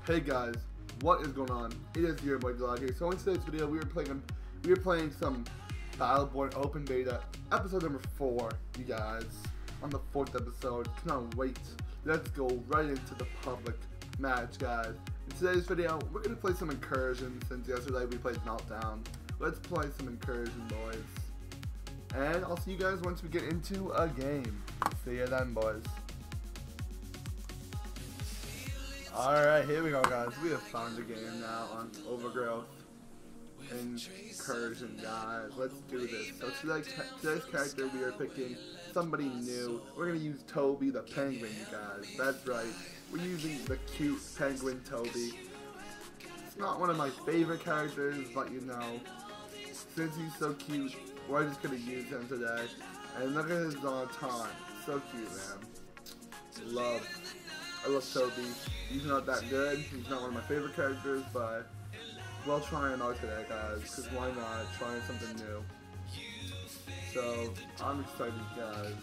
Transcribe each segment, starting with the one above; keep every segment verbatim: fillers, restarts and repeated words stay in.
Hey guys, what is going on? It is your boy Glog here. So in today's video, we were playing we were playing some Battleborn Open Beta, episode number four. You guys, on the fourth episode. Cannot wait. Let's go right into the public match, guys. In today's video, we're gonna play some Incursion. Since yesterday we played Meltdown, let's play some Incursion, boys. And I'll see you guys once we get into a game. See you then, boys. Alright, here we go, guys. We have found a game now on Overgrowth Incursion, guys. Let's do this. So today, today's character, we are picking somebody new. We're going to use Toby the Penguin, you guys. That's right. We're using the cute penguin Toby. It's not one of my favorite characters, but you know, since he's so cute, we're just going to use him today. And look at his uh, time. So cute, man. Love. I love Toby. He's not that good. He's not one of my favorite characters, but we'll try him out today, guys. Because why not? Trying something new. So, I'm excited, guys.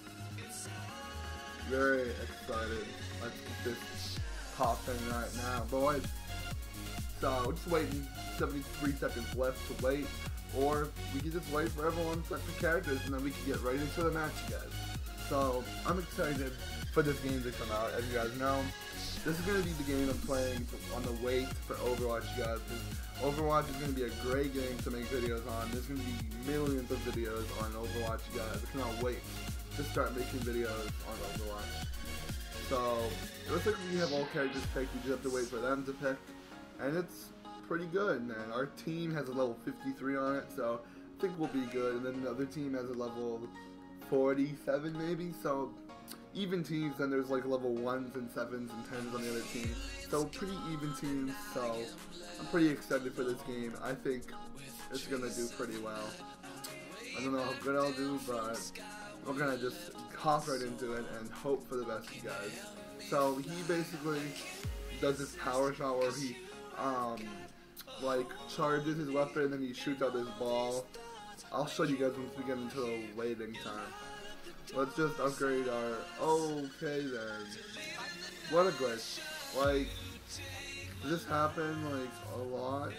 Very excited. Let's get this popping right now, boys. So, just waiting. seventy-three seconds left to wait. Or we can just wait for everyone to select the characters and then we can get right into the match, guys. So, I'm excited for this game to come out. As you guys know, this is going to be the game I'm playing on the wait for Overwatch, you guys. Overwatch is going to be a great game to make videos on. There's going to be millions of videos on Overwatch, you guys. I cannot wait to start making videos on Overwatch. So, it looks like we have all characters picked. We just have to wait for them to pick. And it's pretty good, man. Our team has a level fifty-three on it, so I think we'll be good. And then the other team has a level forty-seven, maybe. So, even teams, then there's like level ones and sevens and tens on the other team. So pretty even teams, so I'm pretty excited for this game. I think it's gonna do pretty well. I don't know how good I'll do, but we're gonna just hop right into it and hope for the best, you guys. So he basically does this power shot where he um like charges his weapon and then he shoots out his ball. I'll show you guys once we get into the waiting time. Let's just upgrade our... Okay then. What a glitch. Like, does this happen like a lot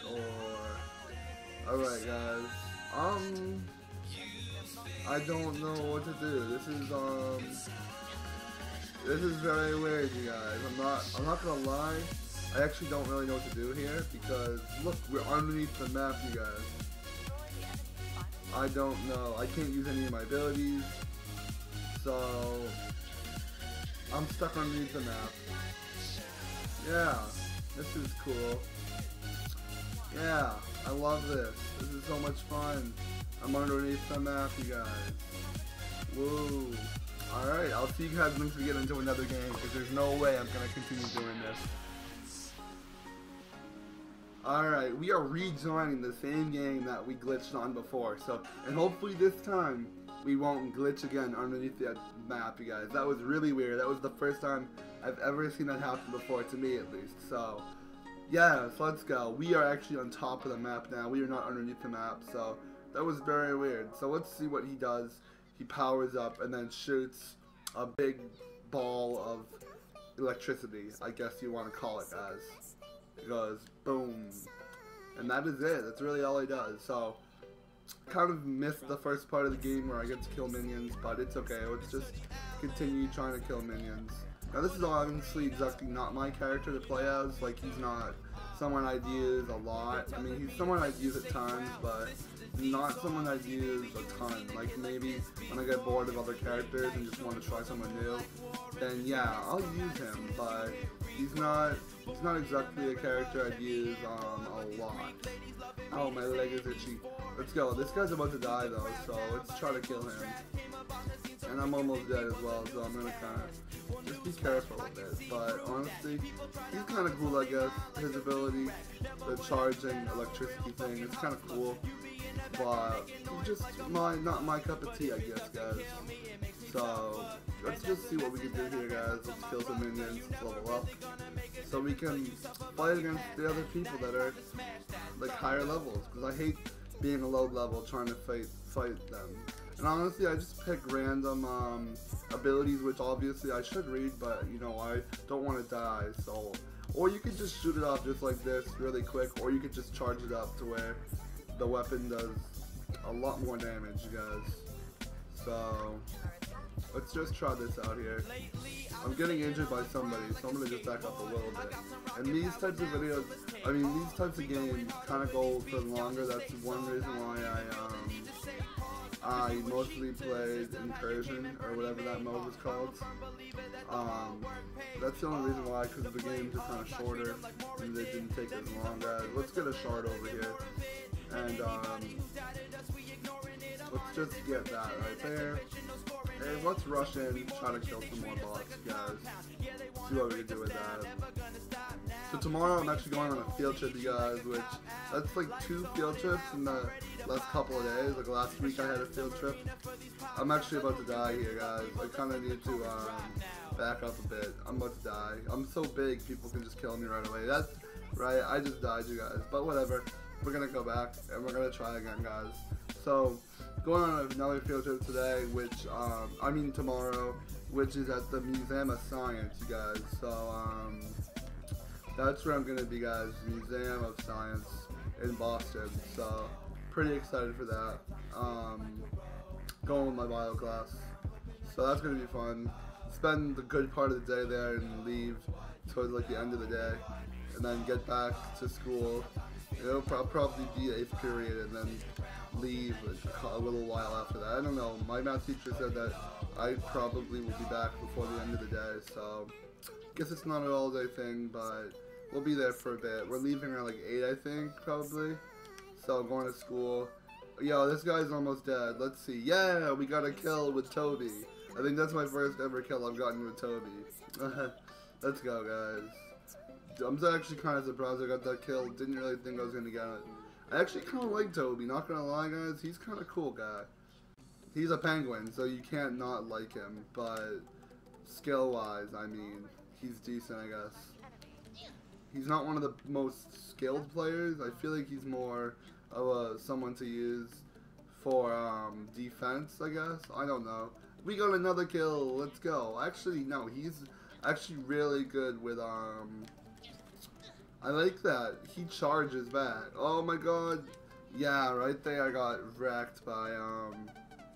or... Alright guys. Um... I don't know what to do. This is um... This is very weird, you guys. I'm not, I'm not gonna lie. I actually don't really know what to do here because look, we're underneath the map, you guys. I don't know. I can't use any of my abilities. So, I'm stuck underneath the map. Yeah, this is cool. Yeah, I love this. This is so much fun. I'm underneath the map, you guys. Woo. Alright, I'll see you guys once we get into another game, because there's no way I'm going to continue doing this. Alright, we are rejoining the same game that we glitched on before. So, and hopefully this time, we won't glitch again underneath the map, you guys. That was really weird. That was the first time I've ever seen that happen before, to me at least. So, yes, let's go. We are actually on top of the map now. We are not underneath the map, so that was very weird. So let's see what he does. He powers up and then shoots a big ball of electricity, I guess you want to call it, guys. It goes boom. And that is it. That's really all he does. So, kind of missed the first part of the game where I get to kill minions, but it's okay. Let's just continue trying to kill minions. Now this is obviously exactly not my character to play as. Like, he's not someone I'd use a lot. I mean, he's someone I'd use at times, but not someone I'd use a ton. Like, maybe when I get bored of other characters and just want to try someone new, then yeah, I'll use him, but he's not he's not exactly a character I'd use um, a lot. Oh, my leg is itchy. Let's go. This guy's about to die though, so let's try to kill him. And I'm almost dead as well, so I'm gonna kind of just be careful with this. But honestly, he's kind of cool, I guess. His ability, the charging electricity thing, it's kind of cool. But just my not my cup of tea, I guess, guys. So let's just see what we can do here, guys. Let's kill some minions, let's level up, so we can fight against the other people that are like higher levels. Because I hate being a low level trying to fight fight them. And honestly, I just pick random um, abilities, which obviously I should read, but you know, I don't want to die, so or you could just shoot it off just like this really quick, or you could just charge it up to where the weapon does a lot more damage, you guys. So let's just try this out here. I'm getting injured by somebody, so I'm gonna just back up a little bit. And these types of videos, I mean these types of games kind of go for longer. That's one reason why I um I mostly played Incursion, or whatever that mode was called. Um, that's the only reason why, because the games are kind of shorter and they didn't take as long. Guys, let's get a shard over here, and um, let's just get that right there. Hey, let's rush in, try to kill some more bots, guys. See what we can do with that. So tomorrow I'm actually going on a field trip, you guys, which that's like two field trips in the last couple of days. Like last week I had a field trip. I'm actually about to die here, guys. I kind of need to um, back up a bit. I'm about to die. I'm so big, people can just kill me right away. That's right, I just died, you guys. But whatever. We're going to go back and we're going to try again, guys. So, going on another field trip today, which, um, I mean tomorrow, which is at the Museum of Science, you guys. So, um, that's where I'm going to be, guys. Museum of Science in Boston. So, pretty excited for that. Um, going with my bio class. So that's going to be fun. Spend the good part of the day there and leave towards like the end of the day. And then get back to school. It'll pro probably be eighth period and then leave a, a little while after that. I don't know. My math teacher said that I probably will be back before the end of the day. So guess it's not an all day thing, but we'll be there for a bit. We're leaving around like eight, I think, probably. So going to school. Yo, this guy's almost dead. Let's see. Yeah, we got a kill with Toby. I think that's my first ever kill I've gotten with Toby. Let's go, guys. I'm actually kind of surprised I got that kill. Didn't really think I was going to get it. I actually kind of like Toby. Not going to lie, guys. He's kind of cool guy. He's a penguin, so you can't not like him. But skill-wise, I mean, he's decent, I guess. He's not one of the most skilled players. I feel like he's more of a, someone to use for um, defense, I guess. I don't know. We got another kill. Let's go. Actually, no. He's actually really good with... um. I like that. He charges back. Oh my god. Yeah, right there I got wrecked by um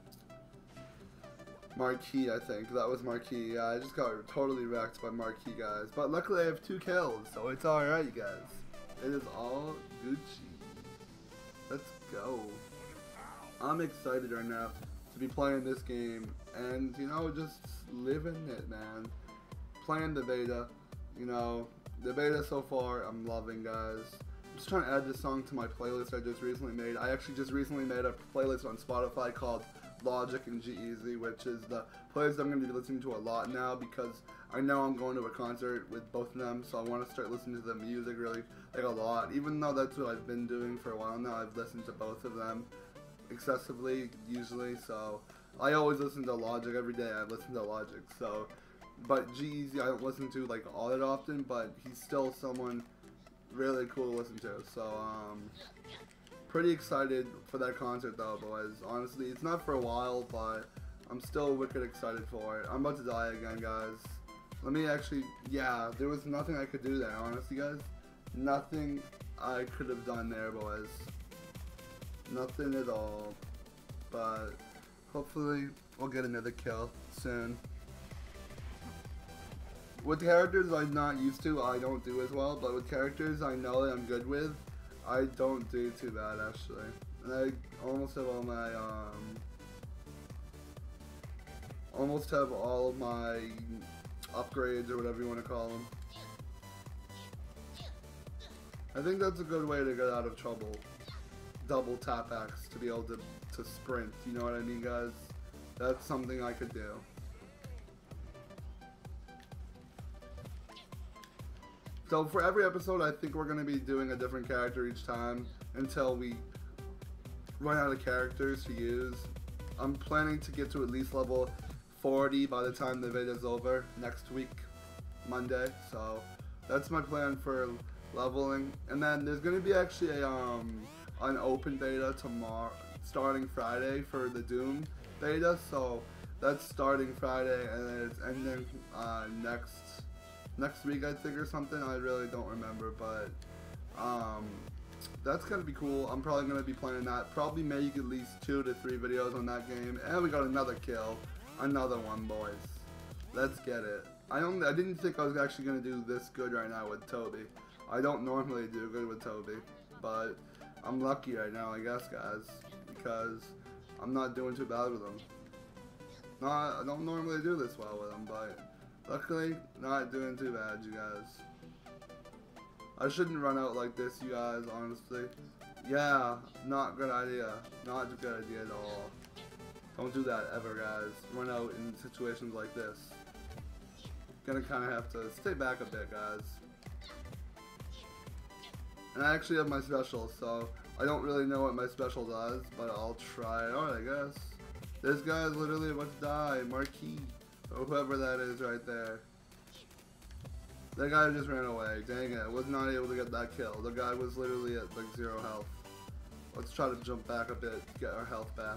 Marquis, I think. That was Marquis. Yeah, I just got totally wrecked by Marquis, guys. But luckily I have two kills, so it's alright, you guys. It is all Gucci. Let's go. I'm excited right now to be playing this game and, you know, just living it, man. Playing the beta, you know. The beta so far, I'm loving, guys. I'm just trying to add this song to my playlist I just recently made. I actually just recently made a playlist on Spotify called Logic and G-Eazy, which is the playlist I'm going to be listening to a lot now because I know I'm going to a concert with both of them, so I want to start listening to the music really, like, a lot. Even though that's what I've been doing for a while now, I've listened to both of them excessively, usually, so I always listen to Logic every day. I listen to Logic, so... But G-Eazy I don't listen to like all that often, but he's still someone really cool to listen to. So um, pretty excited for that concert though, boys. Honestly, it's not for a while, but I'm still wicked excited for it. I'm about to die again, guys. Let me actually, yeah, there was nothing I could do there, honestly, guys. Nothing I could have done there, boys. Nothing at all. But hopefully we'll get another kill soon. With characters I'm not used to, I don't do as well, but with characters I know that I'm good with, I don't do too bad, actually. And I almost have all my, um, almost have all of my upgrades, or whatever you want to call them. I think that's a good way to get out of trouble. Double tap X to be able to, to sprint, you know what I mean, guys? That's something I could do. So for every episode, I think we're going to be doing a different character each time until we run out of characters to use. I'm planning to get to at least level forty by the time the beta is over next week, Monday. So that's my plan for leveling. And then there's going to be actually a, um, an open beta tomorrow, starting Friday for the Doom beta. So that's starting Friday and then it's ending uh, next next week, I think, or something. I really don't remember, but um, that's gonna be cool. I'm probably gonna be playing that. Probably make at least two to three videos on that game. And we got another kill, another one, boys. Let's get it. I don't. I didn't think I was actually gonna do this good right now with Toby. I don't normally do good with Toby, but I'm lucky right now, I guess, guys, because I'm not doing too bad with him. Not, I don't normally do this well with him, but luckily, not doing too bad, you guys. I shouldn't run out like this, you guys, honestly. Yeah, not good idea. Not a good idea at all. Don't do that ever, guys. Run out in situations like this. Gonna kind of have to stay back a bit, guys. And I actually have my special, so I don't really know what my special does, but I'll try it out, I guess. This guy's literally about to die, Marquis, or whoever that is right there. That guy just ran away, dang it, was not able to get that kill. The guy was literally at like zero health. Let's try to jump back a bit, get our health back.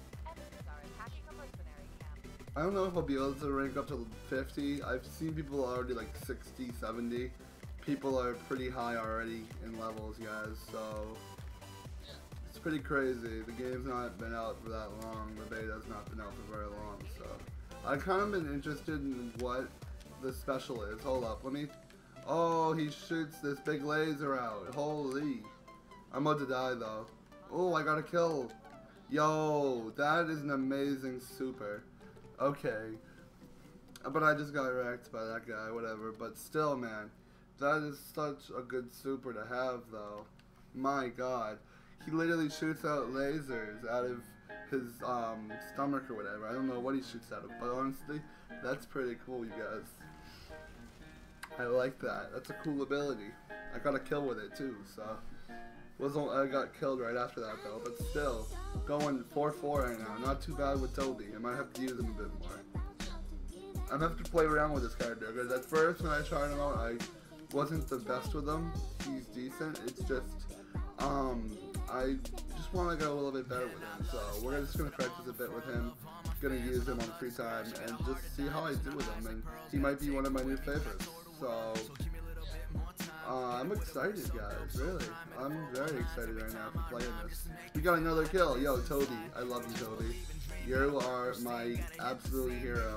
I don't know if I'll be able to rank up to fifty. I've seen people already like sixty, seventy. People are pretty high already in levels, guys, so it's pretty crazy. The game's not been out for that long. The beta's not been out for very long, so I've kind of been interested in what the special is. Hold up, let me... Oh, he shoots this big laser out. Holy. I'm about to die, though. Oh, I got a kill. Yo, that is an amazing super. Okay. But I just got wrecked by that guy, whatever. But still, man. That is such a good super to have, though. My god. He literally shoots out lasers out of his um, stomach or whatever. I don't know what he shoots out of, but honestly, that's pretty cool, you guys. I like that. That's a cool ability. I got a kill with it, too, so... Wasn't, I got killed right after that, though, but still. Going four four right now. Not too bad with Toby. I might have to use him a bit more. I'm gonna have to play around with this character, because at first when I tried him out, I wasn't the best with him. He's decent. It's just, um, I just want to get a little bit better with him. So we're just gonna practice a bit with him. Gonna use him on free time and just see how I do with him. And he might be one of my new favorites. So uh, I'm excited, guys. Really, I'm very excited right now for playing this. We got another kill. Yo, Toby, I love you, Toby. You are my absolute hero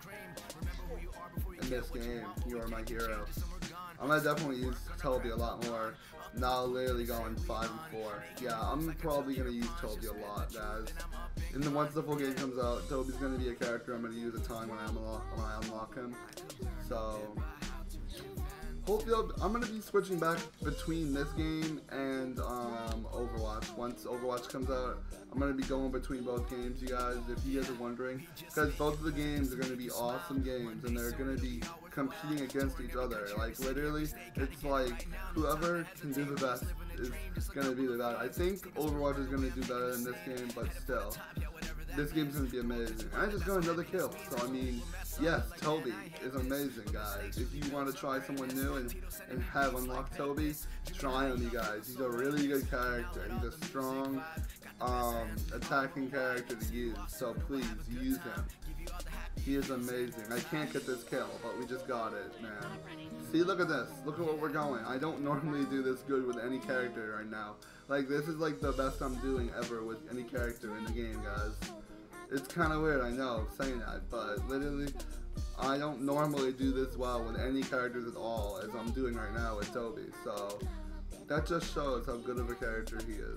in this game. You are my hero. I'm gonna definitely use Toby a lot more. Now literally going five and four. Yeah, I'm probably gonna use Toby a lot, guys. And then once the full game comes out, Toby's gonna be a character I'm gonna use a ton when I unlock, when I unlock him. So hopefully I'll, I'm gonna be switching back between this game and um, Overwatch. Once Overwatch comes out, I'm gonna be going between both games, you guys, if you guys are wondering, because both of the games are gonna be awesome games, and they're gonna be competing against each other. Like literally, it's like whoever can do the best is gonna be the best. I think Overwatch is gonna do better than this game, but still, this game's gonna be amazing. I just got another kill, so I mean, yes, Toby is amazing, guys. If you want to try someone new and, and have unlocked Toby, try him, you guys. He's a really good character. He's a strong um, attacking character to use, so please use him. He is amazing. I can't get this kill, but we just got it, man. See, look at this. Look at what we're going. I don't normally do this good with any character right now. Like, this is like the best I'm doing ever with any character in the game, guys. It's kind of weird, I know, saying that, but literally, I don't normally do this well with any characters at all, as I'm doing right now with Toby, so that just shows how good of a character he is.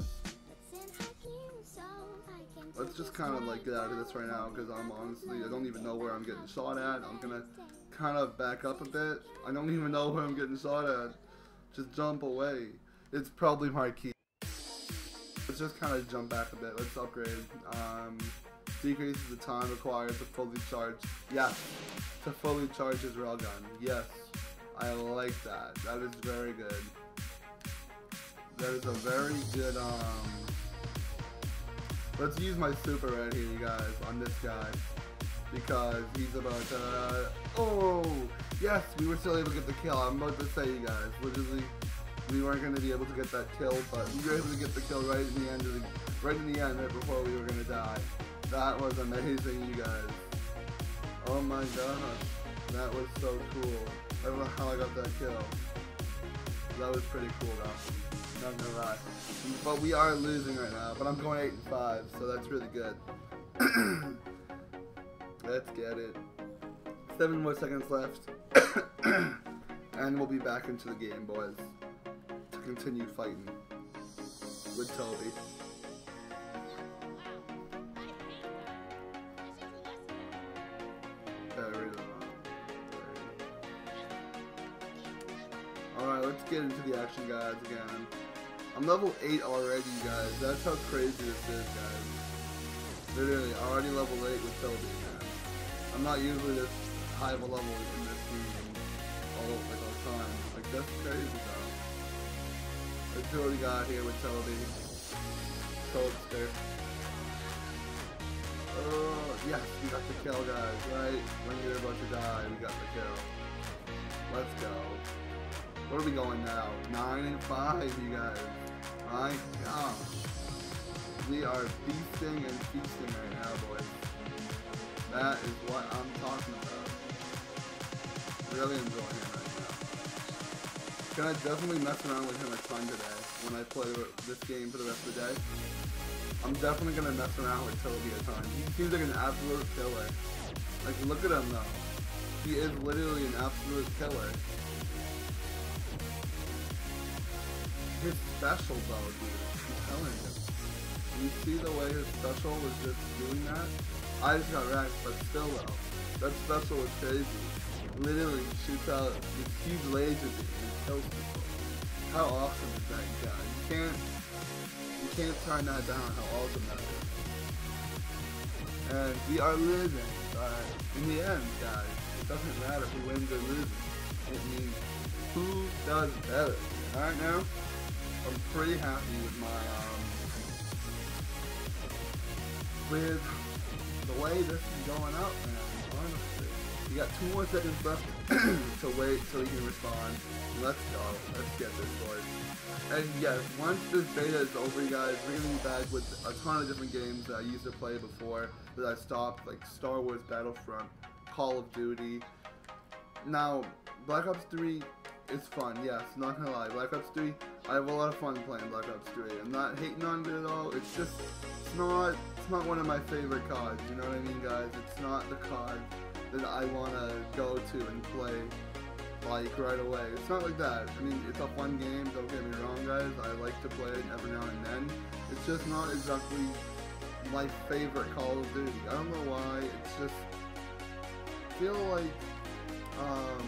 Let's just kind of like get out of this right now, because I'm honestly, I don't even know where I'm getting shot at. I'm gonna kind of back up a bit. I don't even know where I'm getting shot at. Just jump away. It's probably Marquis. Let's just kind of jump back a bit. Let's upgrade. Um, decreases the time required to fully charge. Yes, to fully charge his railgun. Yes, I like that. That is very good. That is a very good, um... Let's use my super right here, you guys, on this guy. Because he's about to... Uh, oh! Yes, we were still able to get the kill. I'm about to say, you guys, literally, we weren't going to be able to get that kill, but we were able to get the kill right in the end of the... Right in the end, right before we were going to die. That was amazing, you guys. Oh my gosh. That was so cool. I don't know how I got that kill. That was pretty cool though. Not gonna lie. But we are losing right now. But I'm going eight and five, so that's really good. Let's get it. Seven more seconds left. And we'll be back into the game, boys. To continue fighting with Toby. Alright, let's get into the action, guys, again. I'm level eight already, guys. That's how crazy this is, guys. Literally, already level eight with Toby, man. I'm not usually this high of a level in this game all, like, all the time. Like, that's crazy, though. Let's see what we got here with Toby. Toadster. Oh, yes, we got the kill, guys, right? When you're about to die, we got the kill. Let's go. Where are we going now? Nine and five, you guys. My gosh. We are feasting and feasting right now, boys. That is what I'm talking about. Really enjoying it right now. Gonna definitely mess around with him a ton today when I play this game for the rest of the day. I'm definitely gonna mess around with Toby a ton. He seems like an absolute killer. Like, look at him though. He is literally an absolute killer. His special though, dude. I'm telling you. You see the way his special was just doing that? I just got wrecked, but still though. That special was crazy. Literally shoots out this huge laser beam and kills people. How awesome is that, you guys? You can't you can't turn that down, how awesome that is. And we are losing, but in the end, guys, it doesn't matter who wins or loses. It means who does better. Alright now? I'm pretty happy with my, um, with the way this is going out, man, honestly. We got two more seconds left to wait so we can respond. Let's go. Let's get this, boys. And yes, once this beta is over, you guys, we're gonna be back with a ton of different games that I used to play before that I stopped, like Star Wars Battlefront, Call of Duty. Now, Black Ops three is fun, yes, not gonna lie. Black Ops three, I have a lot of fun playing Black Ops three. I'm not hating on it at all. It's just, it's not, it's not one of my favorite C O Ds. You know what I mean, guys? It's not the C O D that I wanna go to and play like right away. It's not like that. I mean, it's a fun game. Don't get me wrong, guys. I like to play it every now and then. It's just not exactly my favorite Call of Duty. I don't know why. It's just I feel like um.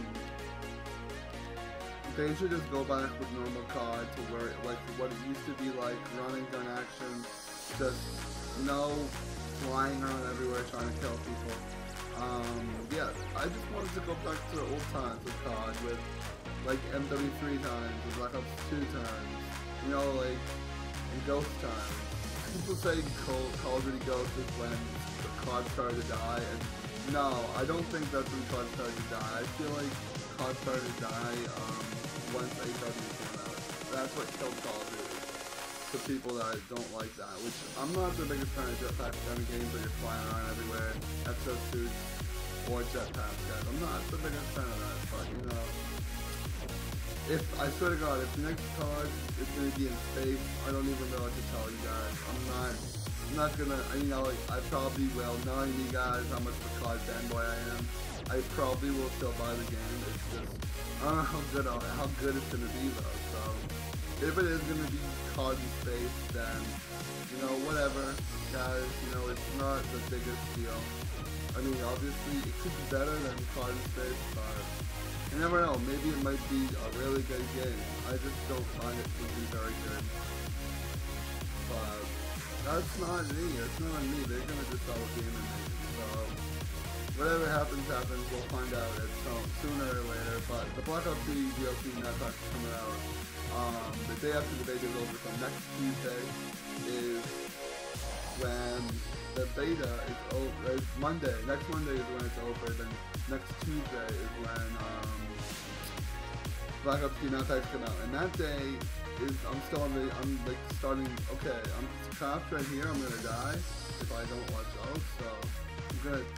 they should just go back with normal C O D to where, like, what it used to be like, running gun action, just, you know, flying around everywhere trying to kill people. Um, yeah, I just wanted to go back to the old times with C O D, with, like, M W three times, and Black Ops two times, you know, like, and Ghost times. People say Call, Call of Duty Ghost is when the C O D started to die, and no, I don't think that's when C O D started to die. I feel like C O D started to die, um, once A W came out. That's what killed Call of Duty. To people that don't like that, which I'm not the biggest fan of jetpack gun games where you're flying around everywhere, exosuits, or jetpacks, guys. I'm not the biggest fan of that, but you know, if, I swear to God, if the next C O D is going to be in space, I don't even know what to tell you guys. I'm not, I'm not gonna, you know, like, I probably will, knowing you guys how much of a C O D fanboy I am, I probably will still buy the game. It's just, I don't know how good, how good it's going to be though, so, if it is going to be C O D in space, then, you know, whatever, guys, you know, it's not the biggest deal. I mean, obviously, it could be better than C O D in space, but you never know, maybe it might be a really good game. I just don't find it to be very good. But, that's not me, it's not on me, they're going to just sell a game and make it, so, whatever happens, happens, we'll find out at some, sooner or later, but the Black Ops three D L C and that pack's coming out. Um, the day after the beta is over, so next Tuesday is when the beta is over. It's Monday. Next Monday is when it's over. Then next Tuesday is when um, Black Ops three Packs come out. And that day is I'm still on the I'm like starting. Okay, I'm trapped right here. I'm gonna die if I don't watch out. So I'm gonna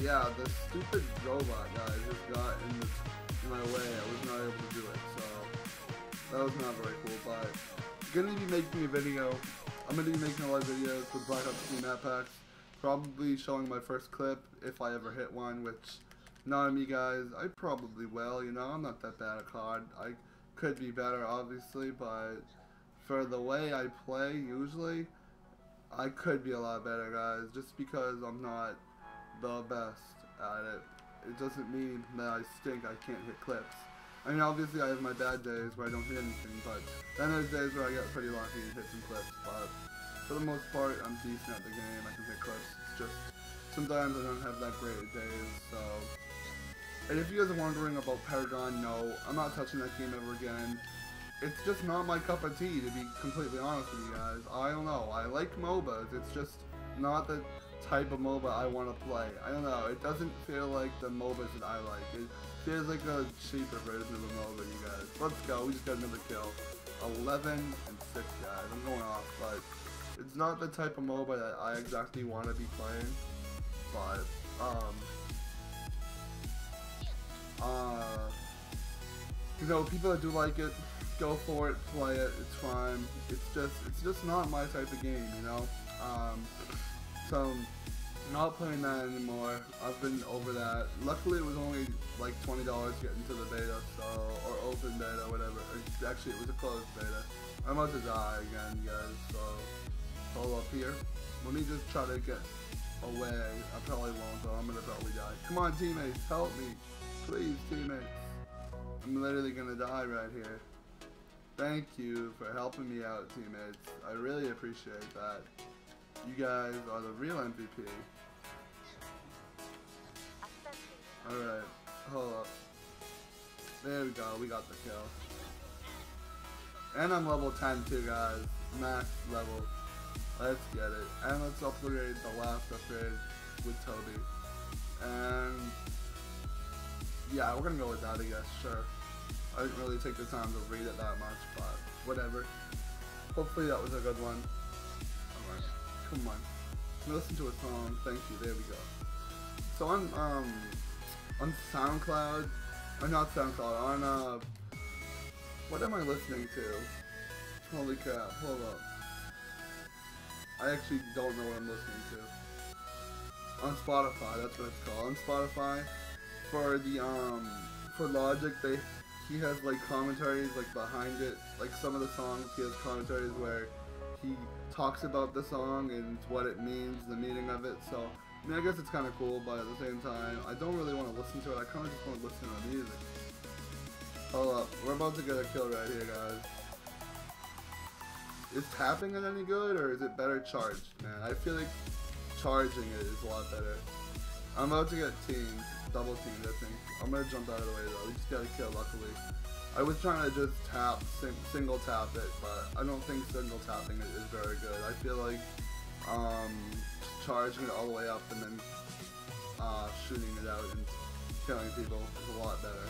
yeah, the stupid robot guy just got in, the, in my way. I was not able to do it, so that was not very cool. But I'm gonna be making a video. I'm gonna be making a lot of videos with Black Ops three map packs. Probably showing my first clip if I ever hit one, which not me, guys. I probably will. You know, I'm not that bad at C O D. I could be better, obviously, but for the way I play, usually, I could be a lot better, guys. Just because I'm not the best at it, it doesn't mean that I stink. I can't hit clips. I mean, obviously, I have my bad days where I don't hit anything, but then there's days where I get pretty lucky and hit some clips. But for the most part, I'm decent at the game. I can hit clips. It's just sometimes I don't have that great of days. So, and if you guys are wondering about Paragon, no, I'm not touching that game ever again. It's just not my cup of tea, to be completely honest with you guys. I don't know. I like MOBAs. It's just not the type of MOBA I want to play. I don't know. It doesn't feel like the MOBAs that I like. It feels like a cheaper version of a MOBA, you guys. Let's go. We just got another kill. eleven and six, guys. I'm going off, but it's not the type of MOBA that I exactly want to be playing. But, um... Uh... You know, people that do like it, go for it, play it, it's fine. It's just, it's just not my type of game, you know? Um, so, not playing that anymore. I've been over that. Luckily, it was only like twenty dollars to get into the beta, so, or open beta, whatever. Actually, it was a closed beta. I'm about to die again, guys, so, hold up here. Let me just try to get away. I probably won't, though. I'm gonna probably die. Come on, teammates, help me. Please, teammates. I'm literally gonna die right here. Thank you for helping me out, teammates. I really appreciate that. You guys are the real M V P. Alright, hold up. There we go, we got the kill. And I'm level ten too, guys. Max level. Let's get it. And let's upgrade the last upgrade with Toby. And yeah, we're gonna go with that, I guess, sure. I didn't really take the time to read it that much, but whatever. Hopefully that was a good one. Alright, come on. Listen to a song, thank you, there we go. So on, um, on SoundCloud, or not SoundCloud, on, uh, what am I listening to? Holy crap, hold up. I actually don't know what I'm listening to. On Spotify, that's what it's called. On Spotify, for the, um, for Logic, they, he has, like, commentaries, like, behind it. Like, some of the songs, he has commentaries where he talks about the song and what it means, the meaning of it. So, I mean, I guess it's kind of cool, but at the same time, I don't really want to listen to it. I kind of just want to listen to the music. Hold up. We're about to get a kill right here, guys. Is tapping it any good, or is it better charged, man? I feel like charging it is a lot better. I'm about to get teamed. Double teamed, I think. I'm gonna jump out of the way, though. We just got a kill, luckily. I was trying to just tap, sing, single tap it, but I don't think single tapping it is very good. I feel like um, charging it all the way up and then uh, shooting it out and killing people is a lot better.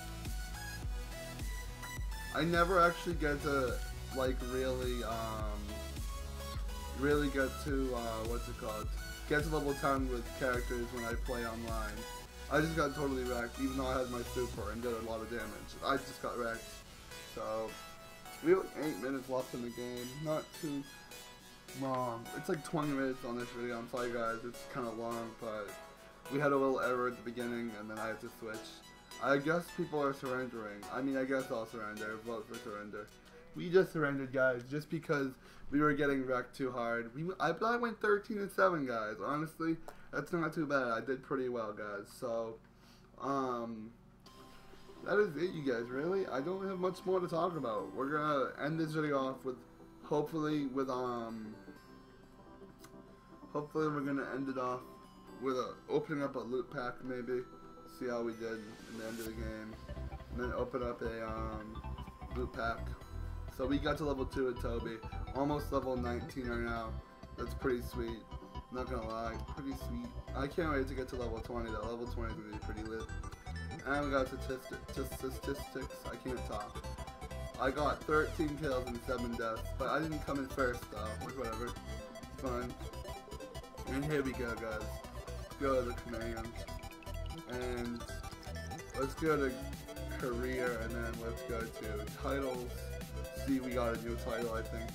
I never actually get to, like, really, um, really get to, uh, what's it called? Get to level ten with characters when I play online. I just got totally wrecked, even though I had my super and did a lot of damage. I just got wrecked. So, we have like eight minutes left in the game. Not too long. It's like twenty minutes on this video. I'm sorry, guys. It's kind of long, but we had a little error at the beginning, and then I had to switch. I guess people are surrendering. I mean, I guess I'll surrender. Vote for surrender. We just surrendered, guys, just because we were getting wrecked too hard. We, I, I went thirteen and seven, guys. Honestly, that's not too bad. I did pretty well, guys. So, um, that is it, you guys. Really, I don't have much more to talk about. We're gonna end this video off with, hopefully, with um, hopefully we're gonna end it off with a, opening up a loot pack, maybe. See how we did in the end of the game, and then open up a um, loot pack. So we got to level two with Toby, almost level nineteen right now. That's pretty sweet. Not gonna lie, pretty sweet. I can't wait to get to level twenty though. Level twenty is gonna be pretty lit. And we got statistics. Statistics. I can't talk. I got thirteen kills and seven deaths, but I didn't come in first though. Whatever. It's fine. And here we go, guys. go to the commands, and let's go to career, and then let's go to titles. See, we got a new title, I think.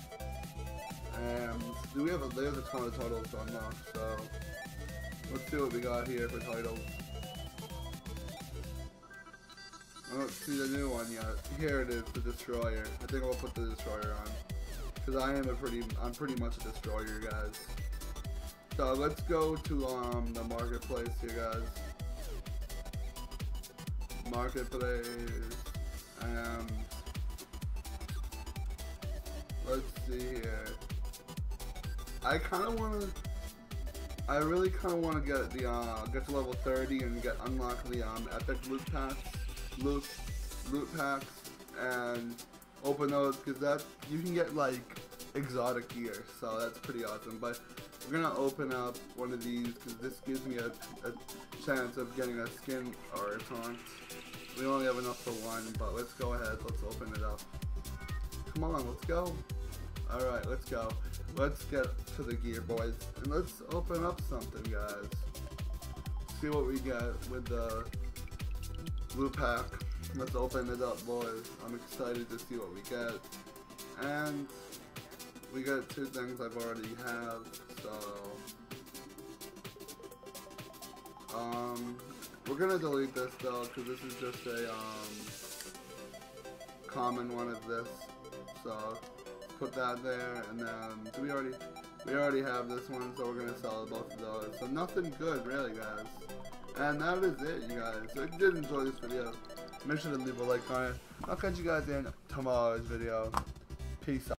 And do we have a, there's a ton of titles to unlock, so let's see what we got here for titles. I don't see the new one yet. Here it is, the Destroyer. I think I'll put the Destroyer on, because I am a pretty, I'm pretty much a Destroyer, guys. So let's go to um the marketplace here, guys. Marketplace, and let's see here. I kind of want to. I really kind of want to get the uh, get to level thirty and get unlock the um epic loot packs, loot loot packs, and open those, because that you can get like exotic gear, so that's pretty awesome. But we're gonna open up one of these because this gives me a, a chance of getting a skin or a taunt. We only have enough for one, but let's go ahead. Let's open it up. Come on, let's go. All right, let's go. Let's get to the gear, boys, and let's open up something, guys. See what we get with the loot pack. Let's open it up, boys. I'm excited to see what we get. And we got two things I've already have, so um, we're gonna delete this though, because this is just a um, common one of this. So put that there, and then so we already we already have this one, so we're gonna sell both of those. So nothing good, really, guys. And that is it, you guys. So if you did enjoy this video, make sure to leave a like on it. I'll catch you guys in tomorrow's video. Peace out.